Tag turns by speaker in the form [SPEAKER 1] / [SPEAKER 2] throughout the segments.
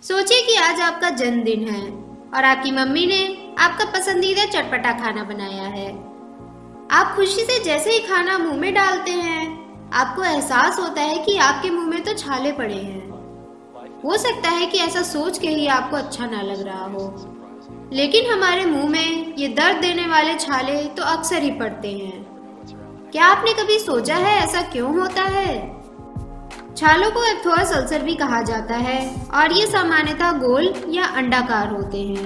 [SPEAKER 1] सोचिए कि आज आपका जन्मदिन है और आपकी मम्मी ने आपका पसंदीदा चटपटा खाना बनाया है। आप खुशी से जैसे ही खाना मुंह में डालते हैं, आपको एहसास होता है कि आपके मुंह में तो छाले पड़े हैं। हो सकता है कि ऐसा सोच के ही आपको अच्छा ना लग रहा हो, लेकिन हमारे मुंह में ये दर्द देने वाले छाले तो अक्सर ही पड़ते हैं। क्या आपने कभी सोचा है ऐसा क्यों होता है? छालों को एब्थोअस अल्सर भी कहा जाता है और ये सामान्यतः गोल या अंडाकार होते हैं।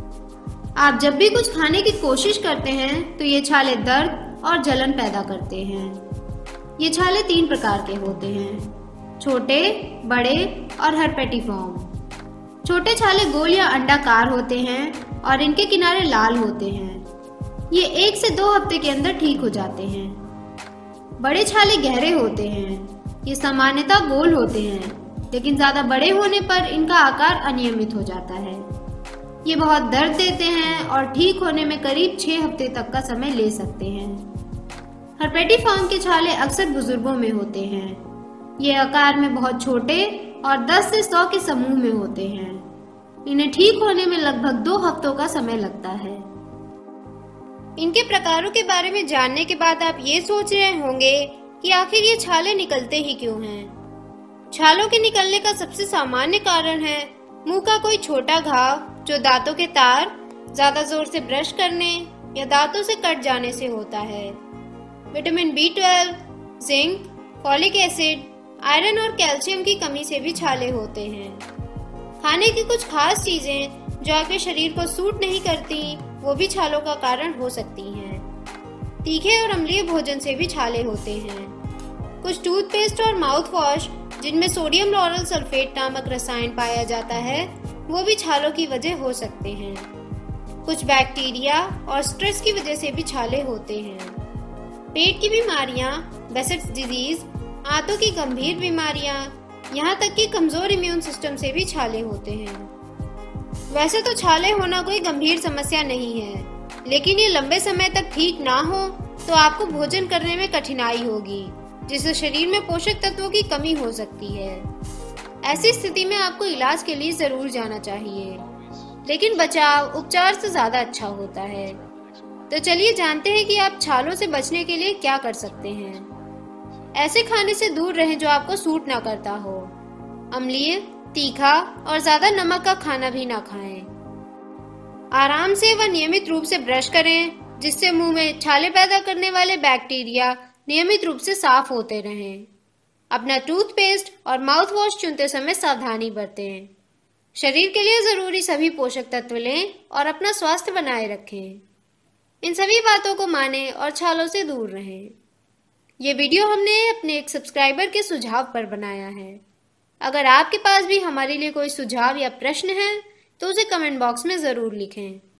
[SPEAKER 1] आप जब भी कुछ खाने की कोशिश करते हैं तो ये छाले दर्द और जलन पैदा करते हैं। ये छाले 3 प्रकार के होते हैं: छोटे, बड़े और हर्पेटिफॉर्म। छोटे छाले गोल या अंडाकार होते हैं और इनके किनारे लाल होते हैं। ये 1 से 2 हफ्ते के अंदर ठीक हो जाते हैं। बड़े छाले गहरे होते हैं। ये सामान्यतः गोल होते हैं, लेकिन ज्यादा बड़े होने पर इनका आकार अनियमित हो जाता है। ये बहुत दर्द देते हैं और ठीक होने में करीब 6 हफ्ते तक का समय ले सकते हैं। हर्पेटिफॉर्म के छाले अक्सर बुजुर्गों में होते हैं। ये आकार में बहुत छोटे और 10 से 100 के समूह में होते हैं। इन्हें ठीक होने में लगभग 2 हफ्तों का समय लगता है। इनके प्रकारों के बारे में जानने के बाद आप ये सोच रहे होंगे कि आखिर ये छाले निकलते ही क्यों हैं? छालों के निकलने का सबसे सामान्य कारण है मुंह का कोई छोटा घाव जो दांतों के तार ज्यादा जोर से ब्रश करने या दांतों से कट जाने से होता है। Vitamin B12, zinc, folic acid, iron और कैल्शियम की कमी से भी छाले होते हैं। खाने की कुछ खास चीजें जो आपके शरीर को सूट नहीं करती, वो भी छालों का कारण हो सकती हैं। तीखे और अम्लीय भोजन से भी छाले होते हैं। कुछ टूथपेस्ट और माउथ वॉश जिनमें सोडियम लॉरल सल्फेट नामक रसायन पाया जाता है, वो भी छालों की वजह हो सकते हैं। कुछ बैक्टीरिया और स्ट्रेस की वजह से भी छाले होते हैं। पेट की बीमारियां, बेसेट्स डिजीज, आंतों की गंभीर बीमारियां, यहाँ तक कि कमजोर इम्यून सिस्टम से भी छाले होते हैं। वैसे तो छाले होना कोई गंभीर समस्या नहीं है, लेकिन ये लंबे समय तक ठीक ना हो तो आपको भोजन करने में कठिनाई होगी, जिससे शरीर में पोषक तत्वों की कमी हो सकती है। ऐसी स्थिति में आपको इलाज के लिए जरूर जाना चाहिए, लेकिन बचाव उपचार से ज्यादा अच्छा होता है। तो चलिए जानते हैं कि आप छालों से बचने के लिए क्या कर सकते हैं। ऐसे खाने से दूर रहें जो आपको सूट ना करता हो। अम्लीय, तीखा और ज्यादा नमक का खाना भी ना खाएं। आराम से व नियमित रूप से ब्रश करें, जिससे मुंह में छाले पैदा करने वाले बैक्टीरिया नियमित रूप से साफ होते रहें। अपना टूथपेस्ट और माउथ वॉश चुनते समय सावधानी बरतें। शरीर के लिए जरूरी सभी पोषक तत्व लें और अपना स्वास्थ्य बनाए रखें। इन सभी बातों को मानें और छालों से दूर रहें। ये वीडियो हमने अपने एक सब्सक्राइबर के सुझाव पर बनाया है। अगर आपके पास भी हमारे लिए कोई सुझाव या प्रश्न है तो उसे कमेंट बॉक्स में जरूर लिखें।